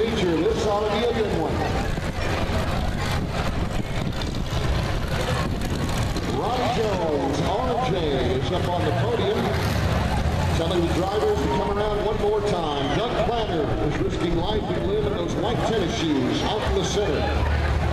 feature. This ought to be a good one. Ronnie Jones, RJ, is up on the podium, telling the drivers to come around one more time. Doug Planner is risking life and limb in those white tennis shoes out in the center.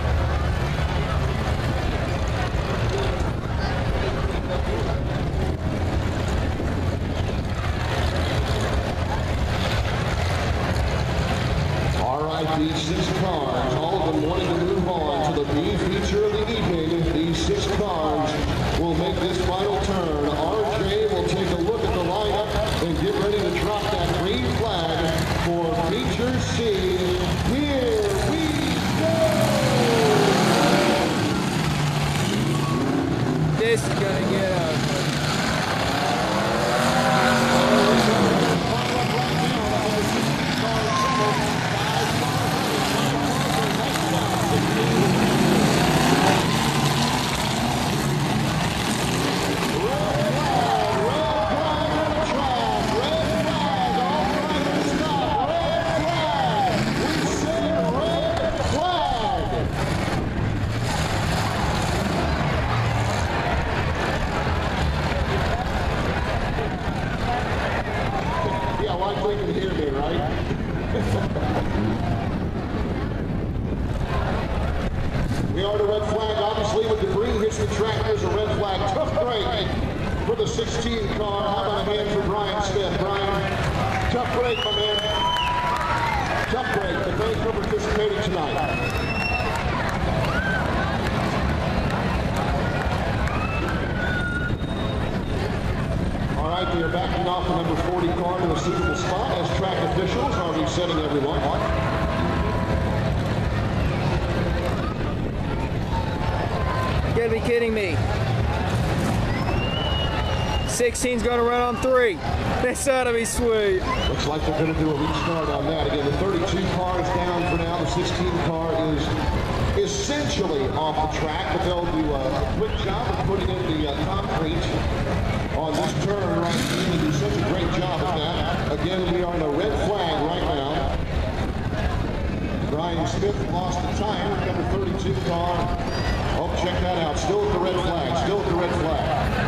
These 6 cars, all of them wanting to move on to the B feature of the evening. These 6 cars will make this final turn. RJ will take a look at the lineup and get ready to drop that green flag for feature C. Here we go! This is gonna get us. They can hear me, right? We are the red flag. Obviously, when debris hits the track, there's a red flag. Tough break for the 16 car. How about a hand for Brian Smith? Brian, tough break, my man. Tough break. But thanks for participating tonight. We are backing off the number 40 car to a suitable spot as track officials are resetting everyone. You gotta be kidding me. 16's gonna run on 3. This ought to be sweet. Looks like they're gonna do a restart on that. Again, the 32 car is down for now. The 16 car is essentially off the track, but they'll do a quick job of putting in the concrete on this turn right here. They do such a great job of that. Again, we are in a red flag right now. Brian Smith lost the tire, number 32 car. Oh, check that out. Still at the red flag. Still at the red flag.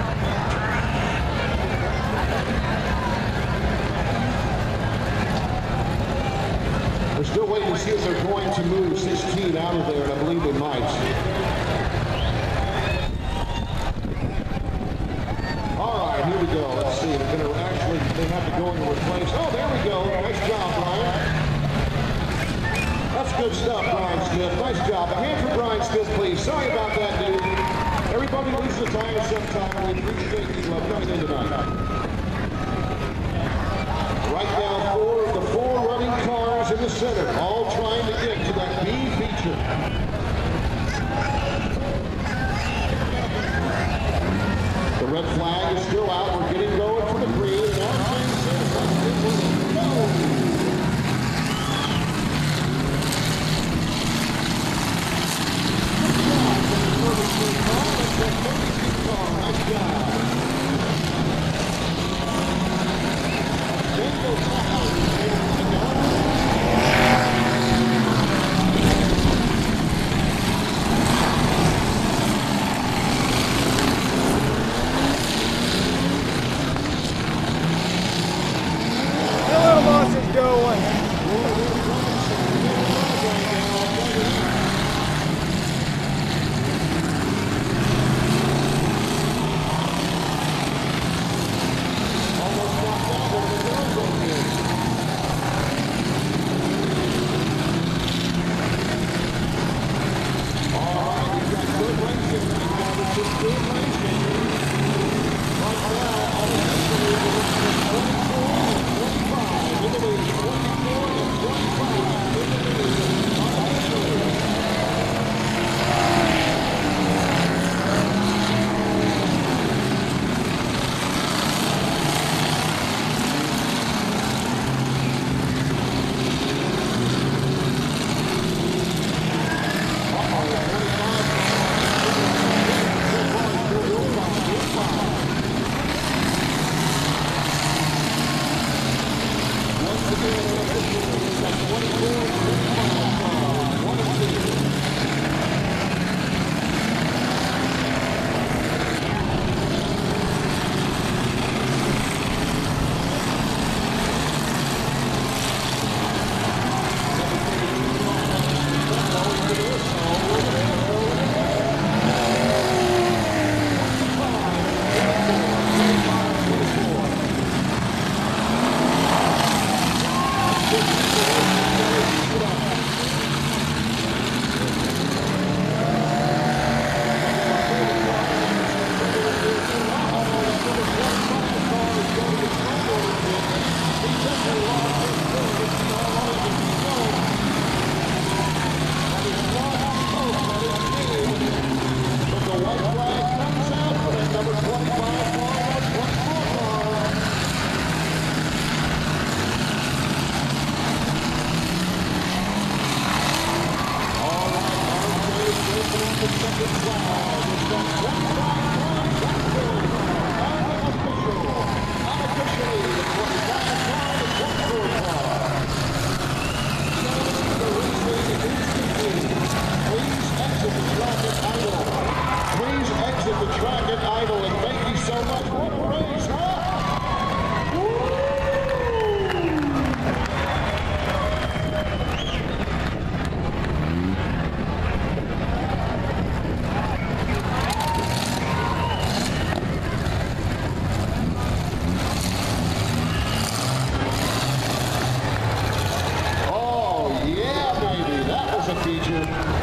We're still waiting to see if they're going to move 16 out of there, and I believe they might. Here we go. Let's see. They're going to actually, they have to go and replace. Oh, there we go. Nice job, Brian. That's good stuff, Brian Smith. Nice job. A hand for Brian Smith, please. Sorry about that, dude. Everybody loses a tire sometime. We appreciate you coming in tonight. Right now, 4 of the 4 running cars in the center, all trying to get to that B feature. The red flag is still out. We're getting going for the green. Nice job. Please exit the track at idle, and thank you so much for the race. Oh, yeah, baby, that was a feature.